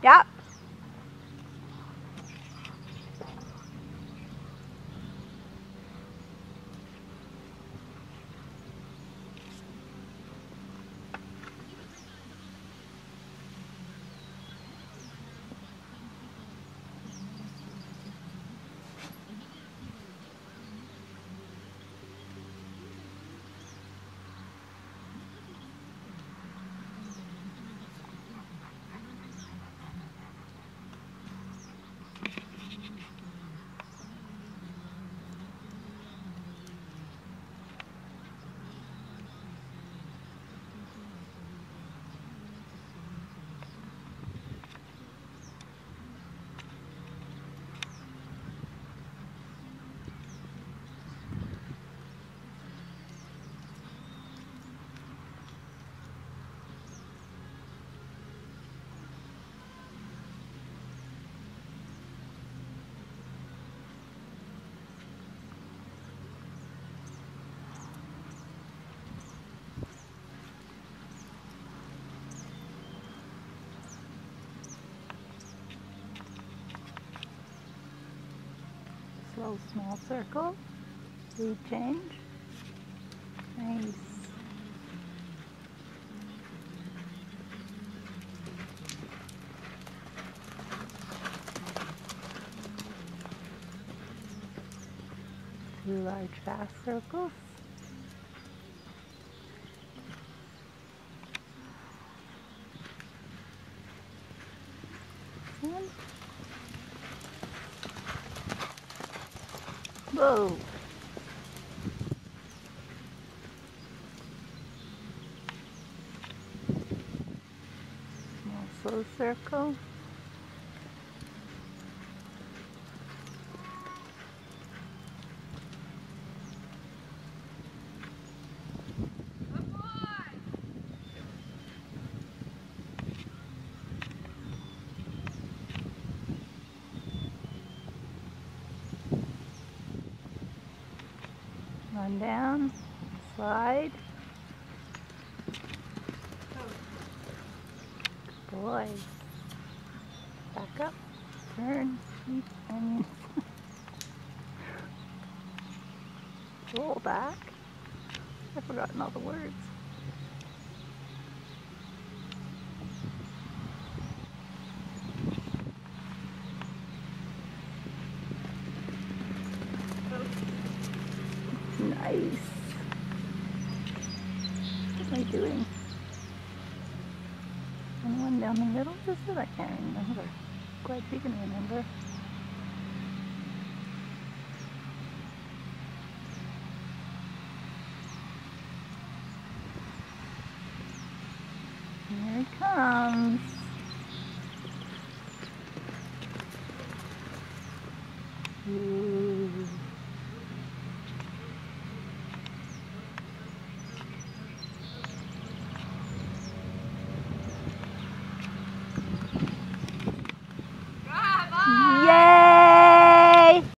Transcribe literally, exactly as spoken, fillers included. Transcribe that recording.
Yep. Slow small circle. Lead change. Nice. Two large fast circles. One. Whoa. Small slow circle. Run down, slide. Good boy. Back up, turn, eat onions. Roll back. I've forgotten all the words. Nice. What am I doing? And one down the middle, is it? I can't remember. Glad you can remember. Here he comes.